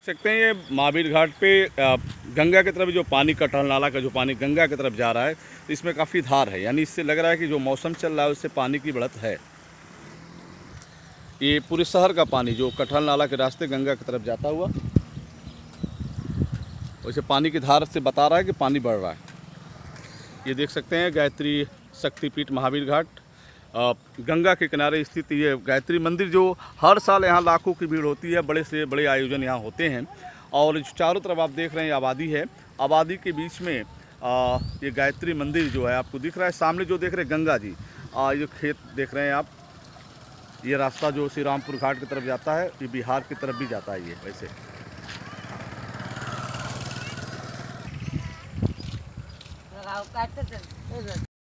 सकते हैं ये महावीर घाट पे गंगा की तरफ जो पानी कटहल नाला का जो पानी गंगा की तरफ जा रहा है, तो इसमें काफ़ी धार है, यानी इससे लग रहा है कि जो मौसम चल रहा है उससे पानी की बढ़त है। ये पूरे शहर का पानी जो कटहल नाला के रास्ते गंगा की तरफ जाता हुआ, वैसे पानी की धार से बता रहा है कि पानी बढ़ रहा है। ये देख सकते हैं गायत्री शक्तिपीठ महावीर घाट, गंगा के किनारे स्थित ये गायत्री मंदिर, जो हर साल यहाँ लाखों की भीड़ होती है, बड़े से बड़े आयोजन यहाँ होते हैं। और चारों तरफ आप देख रहे हैं आबादी है, आबादी के बीच में ये गायत्री मंदिर जो है आपको दिख रहा है। सामने जो देख रहे हैं गंगा जी, ये खेत देख रहे हैं आप, ये रास्ता जो श्री रामपुर घाट की तरफ जाता है, ये बिहार की तरफ भी जाता है ये वैसे।